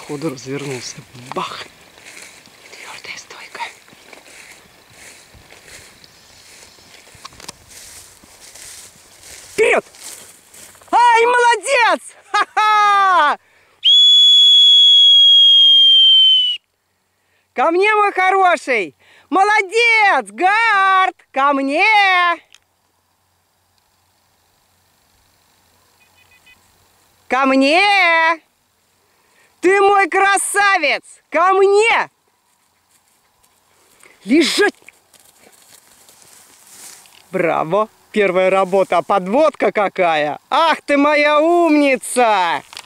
сходу развернулся. Бах! Твердая стойка. Вперед! Ай, молодец! Ха-ха! Ко мне, мой хороший! Молодец, Гард! Ко мне! Ко мне! Ты мой красавец! Ко мне! Лежать! Браво! Первая работа. Подводка какая! Ах ты моя умница!